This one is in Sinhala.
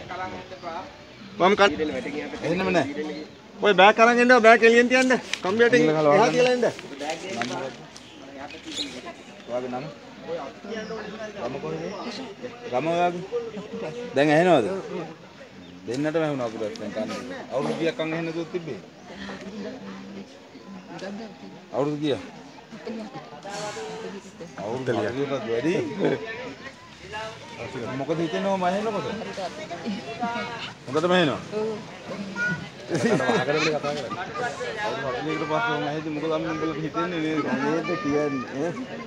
කොම් කන් එන්නම නෑ. ඔය බෑග් අරන් එන්න බෑග් එළියෙන් තියන්න. කම්බියට එහා කියලා එන්න. ඔයාගේ නම? ගම කොහෙද? ගම ඔයාගේ? දැන් ඇහෙනවද? දෙන්නටම ඇහුණා අපිට දැන් කන්නේ. අවුරුදු කීයක් අන් ඇහෙන්න දුවත් තිබ්බේ? අවුරුදු කීයක්? අවුරුදු 40කට වැඩි. මොකද හිතෙනව මම ඇහෙනකොට? හොඳටම ඇහෙනවා. ඔව්. අවුරුදු 40කට පස්සේ මම ඇහෙද්දි මොකද අම්මෙන් හිතෙන්නේ නේද කියන්නේ?